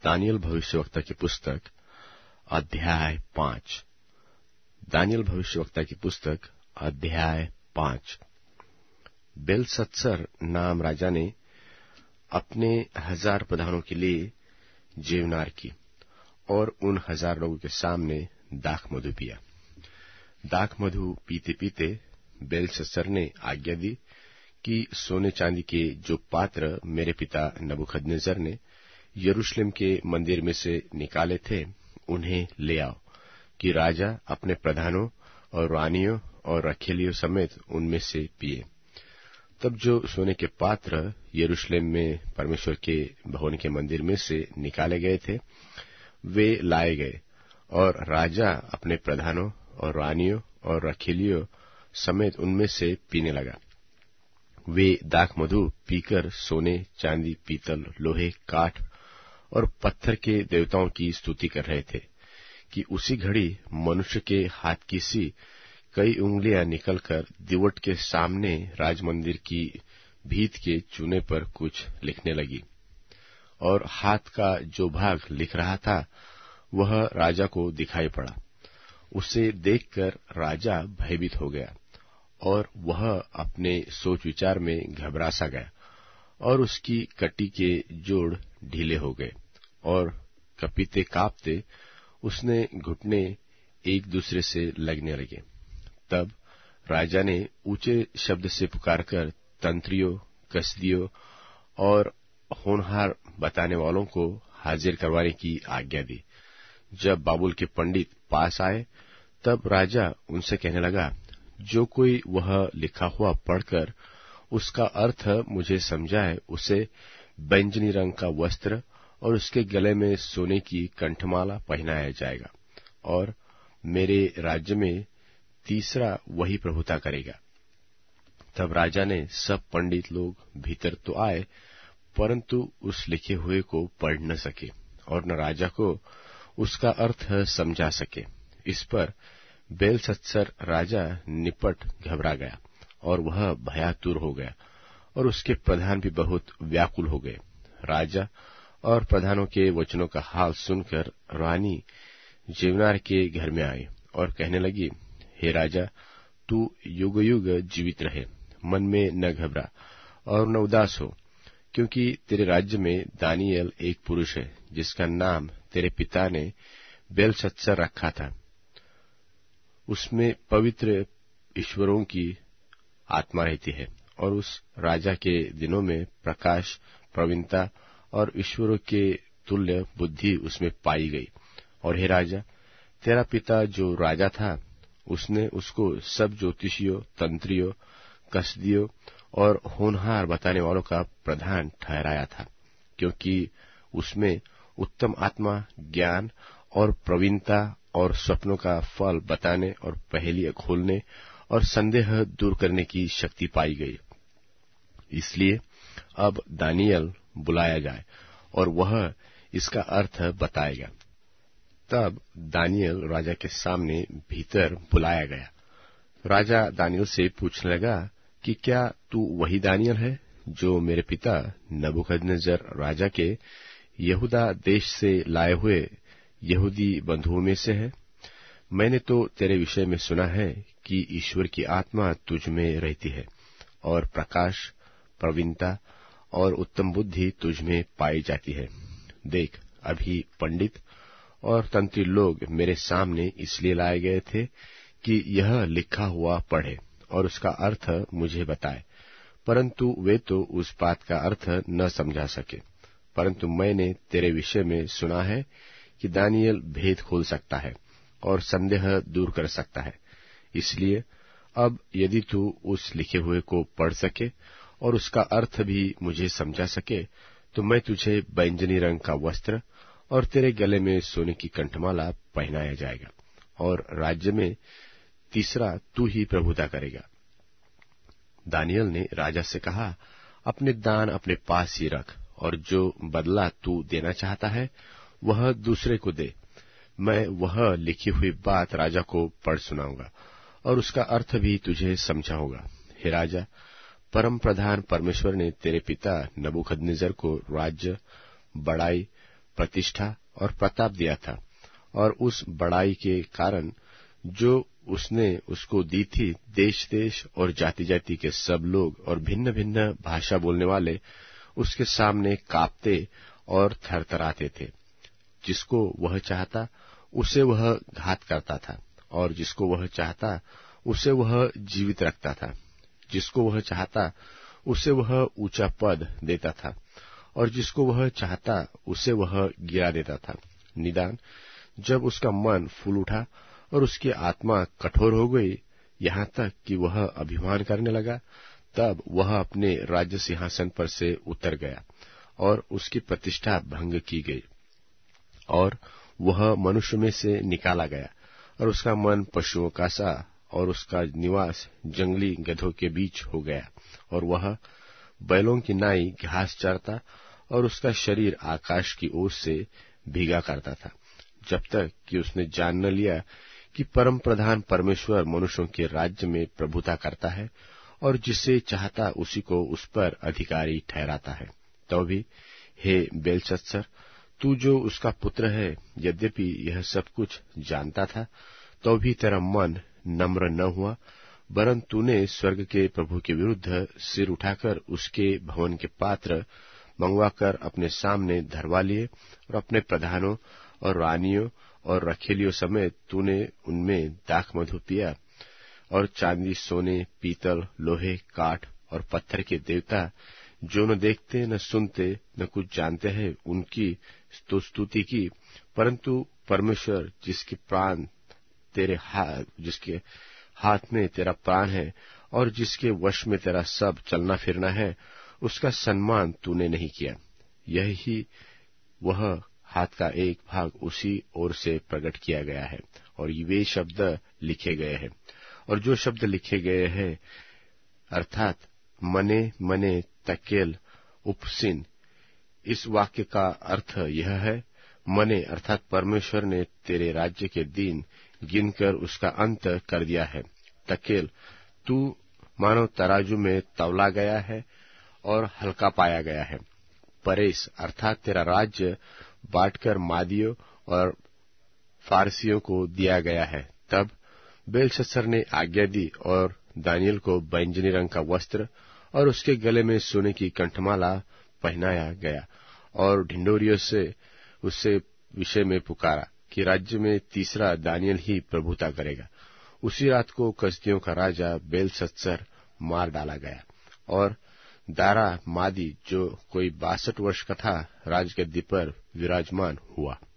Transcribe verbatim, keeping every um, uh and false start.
Daniel भविष्यवक्ता की पुस्तक अध्याय पांच। दानियल भविष्यवक्ता की पुस्तक अध्याय पांच। बेलशत्सर नाम राजा ने अपने हजार प्रधानों के लिए जेवनार की और उन हजार लोगों के सामने दाख मधु पिया। दाख मधु पीते पीते बेलशत्सर ने आज्ञा दी कि सोने चांदी के जो पात्र मेरे पिता नबूकदनेस्सर ने यरूशलेम के मंदिर में से निकाले थे उन्हें ले आओ, कि राजा अपने प्रधानों और रानियों और रखेलियों समेत उनमें से पिए। तब जो सोने के पात्र यरूशलेम में परमेश्वर के भवन के मंदिर में से निकाले गए थे वे लाए गए, और राजा अपने प्रधानों और रानियों और रखेलियों समेत उनमें से पीने लगा। वे दाख मधु पीकर सोने, चांदी, पीतल, लोहे, काठ और पत्थर के देवताओं की स्तुति कर रहे थे कि उसी घड़ी मनुष्य के हाथ की सी कई उंगलियां निकलकर दीवट के सामने राजमंदिर की भीत के चूने पर कुछ लिखने लगी, और हाथ का जो भाग लिख रहा था वह राजा को दिखाई पड़ा। उसे देखकर राजा भयभीत हो गया और वह अपने सोच विचार में घबरा सा गया, और उसकी कटी के जोड़ ढीले हो गए, और कपीते कांपते उसने घुटने एक दूसरे से लगने लगे। तब राजा ने ऊंचे शब्द से पुकारकर तंत्रियों, कसदियों और होनहार बताने वालों को हाजिर करवाने की आज्ञा दी। जब बाबुल के पंडित पास आए तब राजा उनसे कहने लगा, जो कोई वह लिखा हुआ पढ़कर उसका अर्थ मुझे समझाए उसे बैंजनी रंग का वस्त्र और उसके गले में सोने की कंठमाला पहनाया जाएगा, और मेरे राज्य में तीसरा वही प्रभुता करेगा। तब राजा ने सब पंडित लोग भीतर तो आए, परंतु उस लिखे हुए को पढ़ न सके और न राजा को उसका अर्थ समझा सके। इस पर बेलशत्सर राजा निपट घबरा गया और वह भयातुर हो गया, और उसके प्रधान भी बहुत व्याकुल हो गए। राजा और प्रधानों के वचनों का हाल सुनकर रानी जेवनार के घर में आई और कहने लगी, हे राजा, तू युग युग जीवित रहे, मन में न घबरा और न उदास हो, क्योंकि तेरे राज्य में दानियल एक पुरुष है जिसका नाम तेरे पिता ने बेलशत्सर रखा था। उसमें पवित्र ईश्वरों की आत्मा रहती है, और उस राजा के दिनों में प्रकाश, प्रवीणता और ईश्वरों के तुल्य बुद्धि उसमें पाई गई। और हे राजा, तेरा पिता जो राजा था उसने उसको सब ज्योतिषियों, तंत्रियों, कसदियों और होनहार बताने वालों का प्रधान ठहराया था, क्योंकि उसमें उत्तम आत्मा, ज्ञान और प्रवीणता और स्वप्नों का फल बताने और पहेलियां खोलने और संदेह दूर करने की शक्ति पाई गई। इसलिए अब दानियल बुलाया जाए और वह इसका अर्थ बताएगा। तब दानियल राजा के सामने भीतर बुलाया गया। राजा दानियल से पूछने लगा कि क्या तू वही दानियल है जो मेरे पिता नबूकदनेस्सर राजा के यहूदा देश से लाए हुए यहूदी बंधुओं में से है? मैंने तो तेरे विषय में सुना है कि ईश्वर की आत्मा तुझ में रहती है, और प्रकाश, प्रवीणता और उत्तम बुद्धि तुझ में पाई जाती है। देख, अभी पंडित और तंत्री लोग मेरे सामने इसलिए लाए गए थे कि यह लिखा हुआ पढ़े और उसका अर्थ मुझे बताए, परंतु वे तो उस बात का अर्थ न समझा सके। परंतु मैंने तेरे विषय में सुना है कि दानियल भेद खोल सकता है और संदेह दूर कर सकता है। इसलिए अब यदि तू उस लिखे हुए को पढ़ सके और उसका अर्थ भी मुझे समझा सके, तो मैं तुझे बैंजनी रंग का वस्त्र और तेरे गले में सोने की कंठमाला पहनाया जाएगा, और राज्य में तीसरा तू ही प्रभुता करेगा। दानियल ने राजा से कहा, अपने दान अपने पास ही रख, और जो बदला तू देना चाहता है वह दूसरे को दे। मैं वह लिखी हुई बात राजा को पढ़ सुनाऊंगा और उसका अर्थ भी तुझे समझाऊंगा। हे राजा, परम प्रधान परमेश्वर ने तेरे पिता नबूकदनेस्सर को राज्य, बड़ाई, प्रतिष्ठा और प्रताप दिया था, और उस बड़ाई के कारण जो उसने उसको दी थी, देश देश और जाति जाति के सब लोग और भिन्न भिन्न भाषा बोलने वाले उसके सामने कांपते और थरथराते थे। जिसको वह चाहता उसे वह घात करता था, और जिसको वह चाहता उसे वह जीवित रखता था। जिसको वह चाहता उसे वह ऊंचा पद देता था, और जिसको वह चाहता उसे वह गिरा देता था। निदान जब उसका मन फूल उठा और उसकी आत्मा कठोर हो गई, यहाँ तक कि वह अभिमान करने लगा, तब वह अपने राज्य सिंहासन पर से उतर गया और उसकी प्रतिष्ठा भंग की गई, और वह मनुष्य में से निकाला गया, और उसका मन पशुओं का सा और उसका निवास जंगली गधों के बीच हो गया, और वह बैलों की नाई घास चरता और उसका शरीर आकाश की ओर से भीगा करता था, जब तक कि उसने जान न लिया कि परम प्रधान परमेश्वर मनुष्यों के राज्य में प्रभुता करता है, और जिसे चाहता उसी को उस पर अधिकारी ठहराता है। तो भी हे बेलशस्सर, तू जो उसका पुत्र है, यद्यपि यह सब कुछ जानता था, तो भी तेरा मन नम्र न हुआ, वरन तूने स्वर्ग के प्रभु के विरुद्ध सिर उठाकर उसके भवन के पात्र मंगवाकर अपने सामने धरवा लिए, और अपने प्रधानों और रानियों और रखेलियों समेत तूने उनमें दाख मधु पिया, और चांदी, सोने, पीतल, लोहे, काठ और पत्थर के देवता, जो न देखते न सुनते न कुछ जानते हैं, उनकी तो स्तुति की, परंतु परमेश्वर जिसके प्राण तेरे हाथ जिसके हाथ में तेरा प्राण है और जिसके वश में तेरा सब चलना फिरना है, उसका सम्मान तूने नहीं किया। यही वह हाथ का एक भाग उसी ओर से प्रकट किया गया है, और वे शब्द लिखे गए हैं। और जो शब्द लिखे गए हैं अर्थात मने मने तकेल उपसिन, इस वाक्य का अर्थ यह है, मने अर्थात परमेश्वर ने तेरे राज्य के दिन गिनकर उसका अंत कर दिया है। तकेल, तू मानो तराजू में तौला गया है और हल्का पाया गया है। परेश अर्थात तेरा राज्य बांटकर मादियों और फारसियों को दिया गया है। तब बेलशस्सर ने आज्ञा दी, और दानियल को बैंजनी रंग का वस्त्र और उसके गले में सोने की कंठमाला पहनाया गया, और ढिंढोरियों से उससे विषय में पुकारा कि राज्य में तीसरा दानियल ही प्रभुता करेगा। उसी रात को कसदियों का राजा बेलशस्सर मार डाला गया, और दारा मादी जो कोई बासठ वर्ष का था राजगद्दी पर विराजमान हुआ।